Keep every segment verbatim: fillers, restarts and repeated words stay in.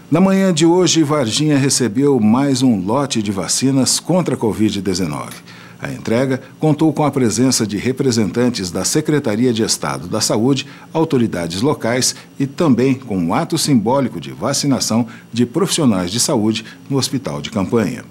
Na manhã de hoje, Varginha recebeu mais um lote de vacinas contra a covid dezenove. A entrega contou com a presença de representantes da Secretaria de Estado da Saúde, autoridades locais e também com um ato simbólico de vacinação de profissionais de saúde no hospital de campanha.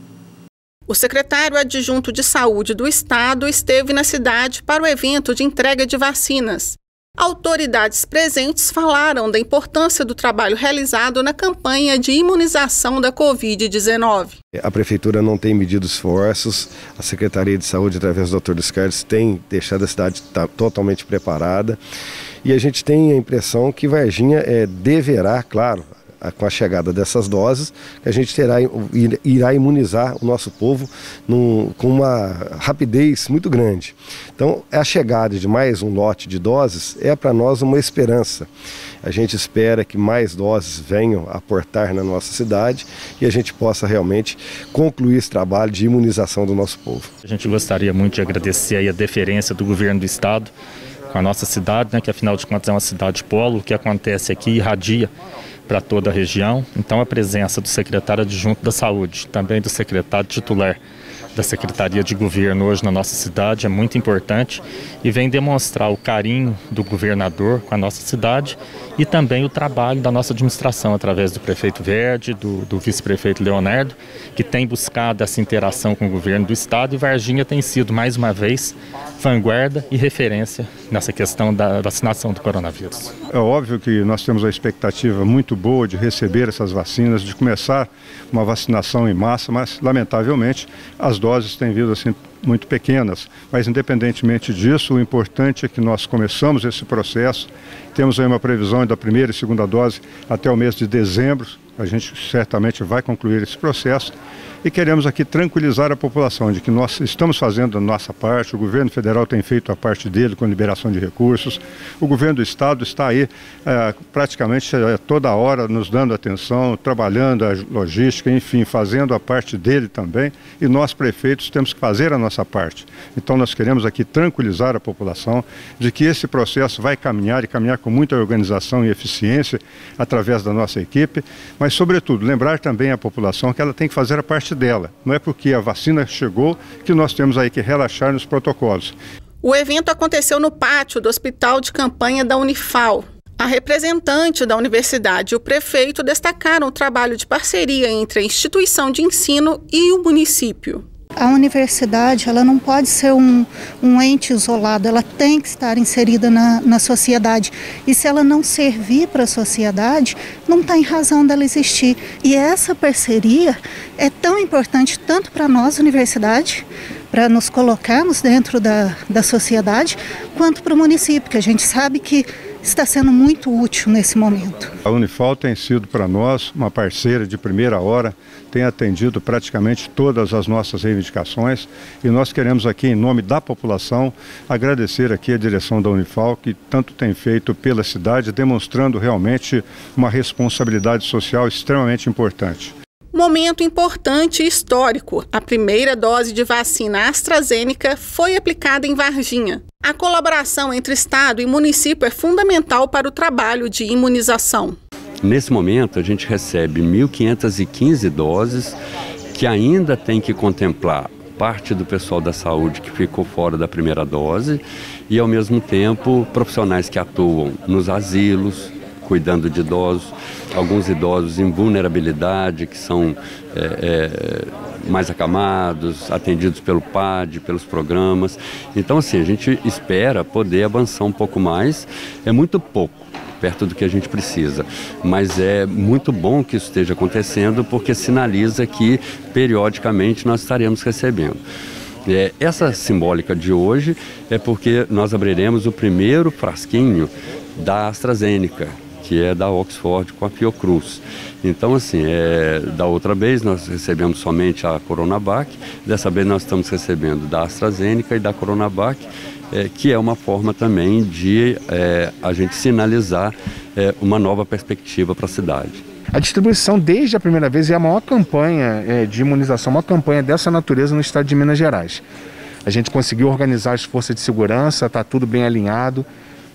O secretário adjunto de Saúde do Estado esteve na cidade para o evento de entrega de vacinas. Autoridades presentes falaram da importância do trabalho realizado na campanha de imunização da covid dezenove. A Prefeitura não tem medido esforços, a Secretaria de Saúde, através do doutor Luiz Carlos, tem deixado a cidade totalmente preparada. E a gente tem a impressão que Varginha é, deverá, claro, com a chegada dessas doses, que a gente terá, irá imunizar o nosso povo num, com uma rapidez muito grande. Então, a chegada de mais um lote de doses é para nós uma esperança. A gente espera que mais doses venham aportar na nossa cidade e a gente possa realmente concluir esse trabalho de imunização do nosso povo. A gente gostaria muito de agradecer aí a deferência do governo do estado com a nossa cidade, né, que afinal de contas é uma cidade polo. O que acontece aqui irradia para toda a região. Então a presença do secretário adjunto da Saúde, também do secretário titular da Secretaria de Governo hoje na nossa cidade é muito importante e vem demonstrar o carinho do governador com a nossa cidade e também o trabalho da nossa administração através do prefeito Verde, do, do vice-prefeito Leonardo, que tem buscado essa interação com o governo do estado, e Varginha tem sido mais uma vez vanguarda e referência nessa questão da vacinação do coronavírus. É óbvio que nós temos a expectativa muito boa de receber essas vacinas, de começar uma vacinação em massa, mas lamentavelmente as doses têm vindo assim muito pequenas, mas independentemente disso, o importante é que nós começamos esse processo, temos aí uma previsão da primeira e segunda dose até o mês de dezembro, a gente certamente vai concluir esse processo e queremos aqui tranquilizar a população de que nós estamos fazendo a nossa parte, o governo federal tem feito a parte dele com liberação de recursos, o governo do estado está aí é, praticamente é, toda hora nos dando atenção, trabalhando a logística, enfim, fazendo a parte dele também, e nós prefeitos temos que fazer a nossa parte. Então nós queremos aqui tranquilizar a população de que esse processo vai caminhar e caminhar com muita organização e eficiência através da nossa equipe, mas sobretudo lembrar também a população que ela tem que fazer a parte dela. Não é porque a vacina chegou que nós temos aí que relaxar nos protocolos. O evento aconteceu no pátio do Hospital de Campanha da Unifal. A representante da universidade e o prefeito destacaram o trabalho de parceria entre a instituição de ensino e o município. A universidade ela não pode ser um, um ente isolado, ela tem que estar inserida na, na sociedade. E se ela não servir para a sociedade, não tem razão dela existir. E essa parceria é tão importante tanto para nós, universidade, para nos colocarmos dentro da, da sociedade, quanto para o município, que a gente sabe que está sendo muito útil nesse momento. A Unifal tem sido para nós uma parceira de primeira hora, tem atendido praticamente todas as nossas reivindicações e nós queremos aqui, em nome da população, agradecer aqui a direção da Unifal, que tanto tem feito pela cidade, demonstrando realmente uma responsabilidade social extremamente importante. Momento importante e histórico. A primeira dose de vacina AstraZeneca foi aplicada em Varginha. A colaboração entre Estado e município é fundamental para o trabalho de imunização. Nesse momento, a gente recebe mil quinhentas e quinze doses, que ainda tem que contemplar parte do pessoal da saúde que ficou fora da primeira dose e, ao mesmo tempo, profissionais que atuam nos asilos, cuidando de idosos, alguns idosos em vulnerabilidade, que são é, é, mais acamados, atendidos pelo P A D, pelos programas. Então, assim, a gente espera poder avançar um pouco mais. É muito pouco, perto do que a gente precisa, mas é muito bom que isso esteja acontecendo, porque sinaliza que, periodicamente, nós estaremos recebendo. É, essa simbólica de hoje é porque nós abriremos o primeiro frasquinho da AstraZeneca, que é da Oxford com a Fiocruz. Então, assim, é, da outra vez nós recebemos somente a Coronavac, dessa vez nós estamos recebendo da AstraZeneca e da Coronavac, é, que é uma forma também de é, a gente sinalizar é, uma nova perspectiva para a cidade. A distribuição desde a primeira vez é a maior campanha é, de imunização, uma campanha dessa natureza no estado de Minas Gerais. A gente conseguiu organizar as forças de segurança, está tudo bem alinhado,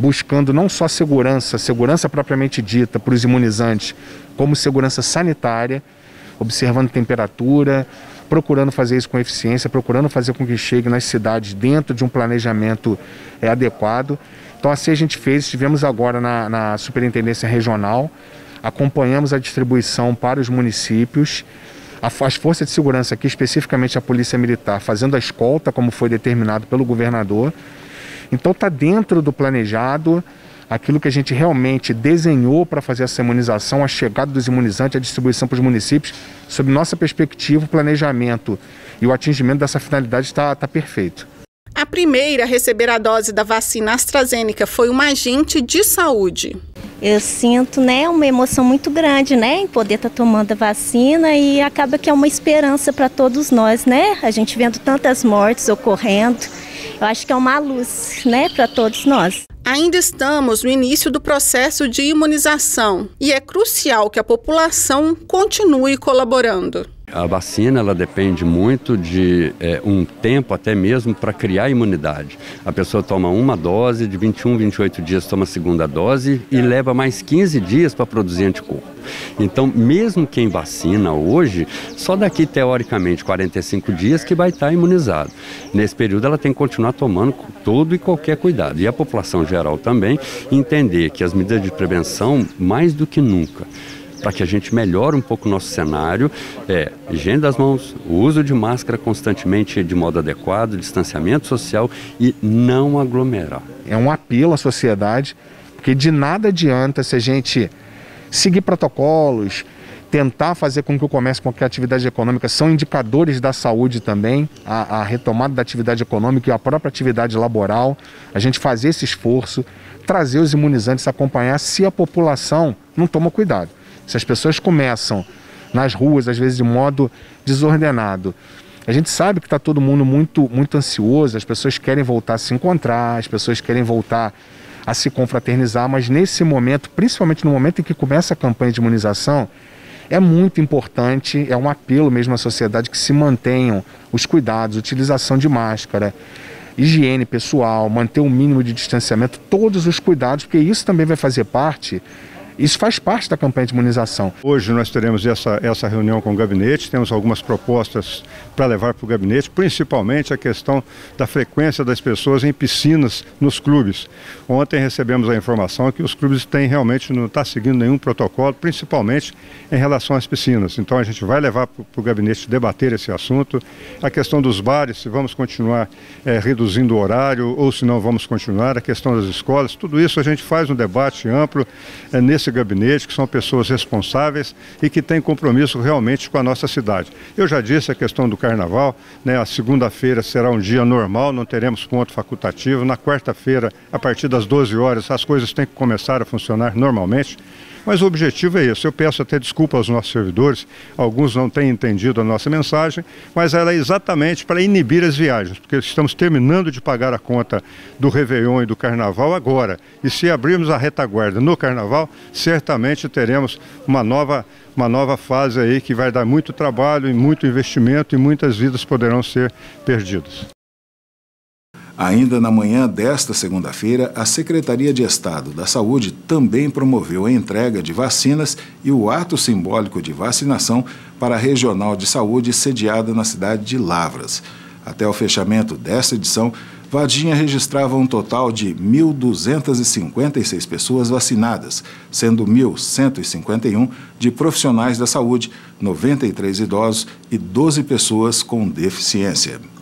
buscando não só segurança, segurança propriamente dita para os imunizantes, como segurança sanitária, observando temperatura, procurando fazer isso com eficiência, procurando fazer com que chegue nas cidades dentro de um planejamento é, adequado. Então assim a gente fez, estivemos agora na, na Superintendência Regional, acompanhamos a distribuição para os municípios, as forças de segurança aqui, especificamente a Polícia Militar, fazendo a escolta, como foi determinado pelo governador. Então está dentro do planejado, aquilo que a gente realmente desenhou para fazer essa imunização, a chegada dos imunizantes, a distribuição para os municípios, sob nossa perspectiva, o planejamento e o atingimento dessa finalidade está tá perfeito. A primeira a receber a dose da vacina AstraZeneca foi uma agente de saúde. Eu sinto, né, uma emoção muito grande, né, em poder estar tomando a vacina e acaba que é uma esperança para todos nós, né, a gente vendo tantas mortes ocorrendo, eu acho que é uma luz, né, para todos nós. Ainda estamos no início do processo de imunização e é crucial que a população continue colaborando. A vacina ela depende muito de é, um tempo até mesmo para criar imunidade. A pessoa toma uma dose, de vinte e um, vinte e oito dias toma a segunda dose e leva mais quinze dias para produzir anticorpo. Então, mesmo quem vacina hoje, só daqui teoricamente quarenta e cinco dias que vai estar imunizado. Nesse período ela tem que continuar tomando todo e qualquer cuidado. E a população geral também entender que as medidas de prevenção, mais do que nunca, para que a gente melhore um pouco o nosso cenário, é higiene das mãos, o uso de máscara constantemente de modo adequado, distanciamento social e não aglomerar. É um apelo à sociedade, porque de nada adianta se a gente seguir protocolos, tentar fazer com que o comércio, com que a atividade econômica são indicadores da saúde também, a, a retomada da atividade econômica e a própria atividade laboral, a gente fazer esse esforço, trazer os imunizantes, acompanhar se a população não toma cuidado. Se as pessoas começam nas ruas, às vezes de modo desordenado, a gente sabe que está todo mundo muito, muito ansioso, as pessoas querem voltar a se encontrar, as pessoas querem voltar a se confraternizar, mas nesse momento, principalmente no momento em que começa a campanha de imunização, é muito importante, é um apelo mesmo à sociedade que se mantenham os cuidados, utilização de máscara, higiene pessoal, manter um mínimo de distanciamento, todos os cuidados, porque isso também vai fazer parte. Isso faz parte da campanha de imunização. Hoje nós teremos essa, essa reunião com o gabinete, temos algumas propostas para levar para o gabinete, principalmente a questão da frequência das pessoas em piscinas nos clubes. Ontem recebemos a informação que os clubes têm realmente não está seguindo nenhum protocolo, principalmente em relação às piscinas. Então a gente vai levar para o gabinete debater esse assunto. A questão dos bares, se vamos continuar é, reduzindo o horário ou se não vamos continuar, a questão das escolas, tudo isso a gente faz um debate amplo é, nesse gabinete, que são pessoas responsáveis e que têm compromisso realmente com a nossa cidade. Eu já disse a questão do carnaval, né, a segunda-feira será um dia normal, não teremos ponto facultativo, na quarta-feira, a partir das doze horas, as coisas têm que começar a funcionar normalmente. Mas o objetivo é esse. Eu peço até desculpa aos nossos servidores, alguns não têm entendido a nossa mensagem, mas ela é exatamente para inibir as viagens, porque estamos terminando de pagar a conta do Réveillon e do Carnaval agora. E se abrirmos a retaguarda no Carnaval, certamente teremos uma nova, uma nova fase aí que vai dar muito trabalho e muito investimento e muitas vidas poderão ser perdidas. Ainda na manhã desta segunda-feira, a Secretaria de Estado da Saúde também promoveu a entrega de vacinas e o ato simbólico de vacinação para a Regional de Saúde sediada na cidade de Lavras. Até o fechamento desta edição, Varginha registrava um total de mil duzentas e cinquenta e seis pessoas vacinadas, sendo mil cento e cinquenta e um de profissionais da saúde, noventa e três idosos e doze pessoas com deficiência.